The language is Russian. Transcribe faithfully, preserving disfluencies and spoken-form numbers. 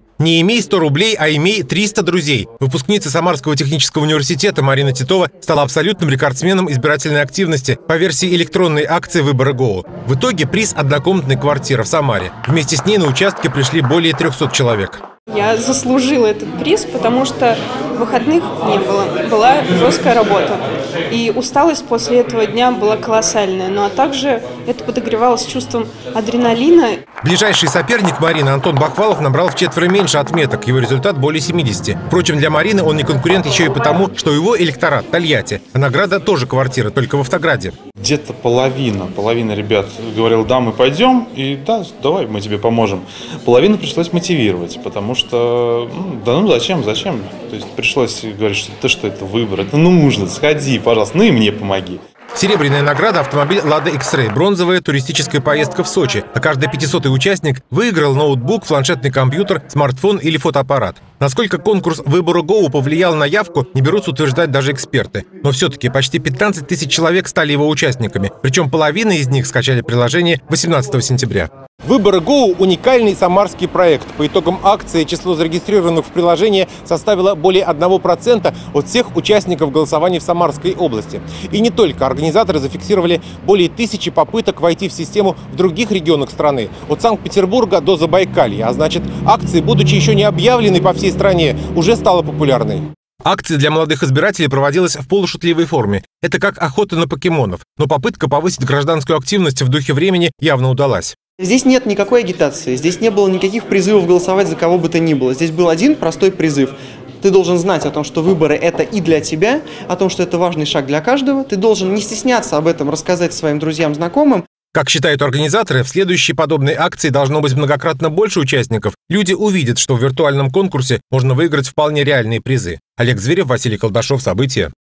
Не имей сто рублей, а имей триста друзей. Выпускница Самарского технического университета Марина Титова стала абсолютным рекордсменом избирательной активности по версии электронной акции «Выборы ГОУ». В итоге приз – однокомнатная квартира в Самаре. Вместе с ней на участке пришли более трёхсот человек. Я заслужила этот приз, потому что выходных не было, была жесткая работа. И усталость после этого дня была колоссальная. Ну а также это подогревалось чувством адреналина. Ближайший соперник Марины, Антон Бахвалов, набрал вчетверо меньше отметок. Его результат более семидесяти. Впрочем, для Марины он не конкурент еще и потому, что его электорат – Тольятти. А награда тоже квартира, только в Автограде. Где-то половина. Половина ребят говорил: да, мы пойдем, и да, давай, мы тебе поможем. Половину пришлось мотивировать, потому что, ну, да ну зачем, зачем? То есть пришлось говорить, что ты что, это выбор, это нужно, сходи, пожалуйста, ну и мне помоги. Серебряная награда – автомобиль «Лада Икс-Рей», бронзовая – туристическая поездка в Сочи, а каждый пятисотый участник выиграл ноутбук, планшетный компьютер, смартфон или фотоаппарат. Насколько конкурс «Выборы ГОУ» повлиял на явку, не берутся утверждать даже эксперты. Но все-таки почти пятнадцать тысяч человек стали его участниками, причем половина из них скачали приложение восемнадцатого сентября. «Выборы ГОУ» – уникальный самарский проект. По итогам акции число зарегистрированных в приложении составило более одного процента от всех участников голосования в Самарской области. И не только. Организаторы зафиксировали более тысячи попыток войти в систему в других регионах страны. От Санкт-Петербурга до Забайкалья. А значит, акция, будучи еще не объявленной по всей стране, уже стала популярной. Акция для молодых избирателей проводилась в полушутливой форме. Это как охота на покемонов. Но попытка повысить гражданскую активность в духе времени явно удалась. Здесь нет никакой агитации, здесь не было никаких призывов голосовать за кого бы то ни было. Здесь был один простой призыв. Ты должен знать о том, что выборы – это и для тебя, о том, что это важный шаг для каждого. Ты должен не стесняться об этом рассказать своим друзьям, знакомым. Как считают организаторы, в следующей подобной акции должно быть многократно больше участников. Люди увидят, что в виртуальном конкурсе можно выиграть вполне реальные призы. Олег Зверев, Василий Колдашов. События.